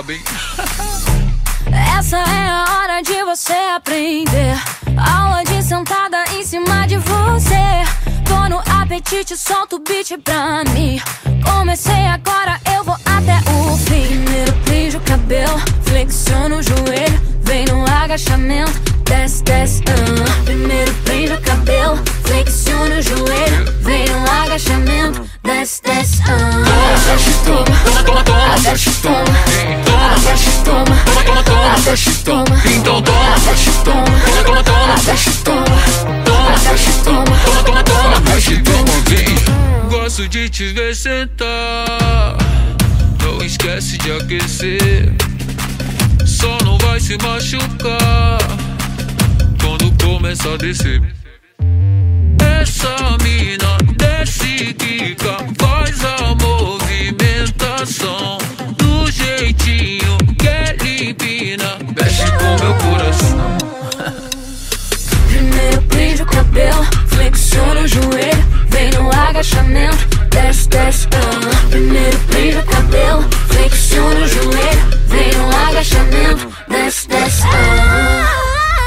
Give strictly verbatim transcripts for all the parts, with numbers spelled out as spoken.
bem. Essa é a hora de você aprender. Aula de sentada em cima de você. Tô no apetite, solta o beat pra mim. Comecei agora, eu vou até o fim. Primeiro prende o cabelo, flexiona o joelho, vem no agachamento, desce, desce, uh. Primeiro prende o cabelo, flexiona o joelho, vem no agachamento, desce, desce, uh. Desce, toma, Toma, toma, toma, desce, toma, toma, desce, toma, toma, toma, toma, desce, toma, então toma, desce, toma, toma, toma, toma, desce, toma, toma, desce, toma, toma, toma, toma, desce, toma, vem. Gosto de te ver sentar, não esquece de aquecer. Só não vai se machucar quando começa a descer. Essa mina desce, quica, faz a movimentação do jeitinho que ele empina, mexe com meu coração. Primeiro prende o cabelo, flexiona o joelho, vem no agachamento, desce, desce, uh. Primeiro prende o cabelo, flexiona o joelho, vem no agachamento, desce, desce, uh.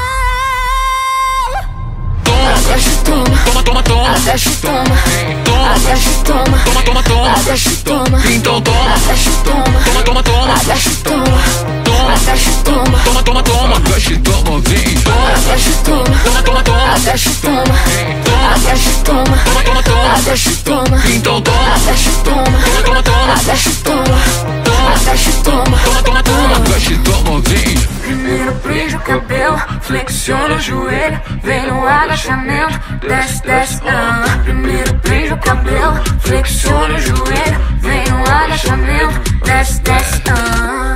Desce, toma, Toma, toma, toma, desce, toma, toma, desce, toma, toma, toma, toma, desce, toma, então toma, desce, toma, toma, toma, toma, desce, toma, toma, desce, toma, toma, toma, toma, desce, toma, vem, desce, toma, toma, toma, toma, desce, toma, toma, desce, toma, toma, toma, toma, desce, toma, então toma, desce, toma, toma, toma, toma, desce, toma, toma, desce, toma, toma, toma, toma, desce, toma, vem. Primeiro prende o cabelo, flexiona o joelho, vem no agachamento, desce, desce, ah. Primeiro prende o cabelo, flexiona o joelho, vem no agachamento, desce, desce, ah.